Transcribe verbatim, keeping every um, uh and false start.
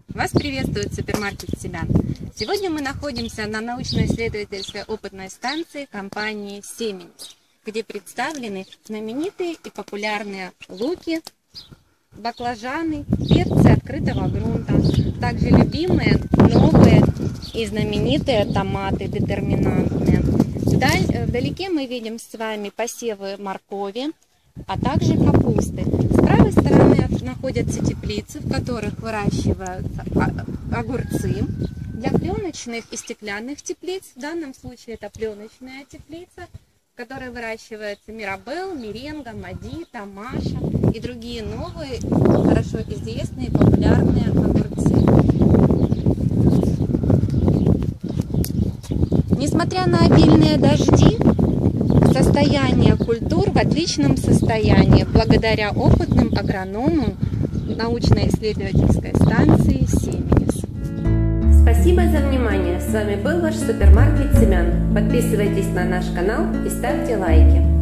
Вас приветствует супермаркет Семян. Сегодня мы находимся на научно-исследовательской опытной станции компании Семенис, где представлены знаменитые и популярные луки, баклажаны, перцы открытого грунта, также любимые, новые и знаменитые томаты детерминантные. Вдаль, вдалеке мы видим с вами посевы моркови, а также капусты. С правой стороны находятся теплицы, в которых выращиваются огурцы. Для пленочных и стеклянных теплиц, в данном случае это пленочная теплица, в которой выращиваются мирабел, меренга, мадита, маша и другие новые, хорошо известные и популярные огурцы. Несмотря на обильные дожди, состояние культур в отличном состоянии благодаря опытным агрономам научно-исследовательской станции Семенис. Спасибо за внимание. С вами был ваш супермаркет Семян. Подписывайтесь на наш канал и ставьте лайки.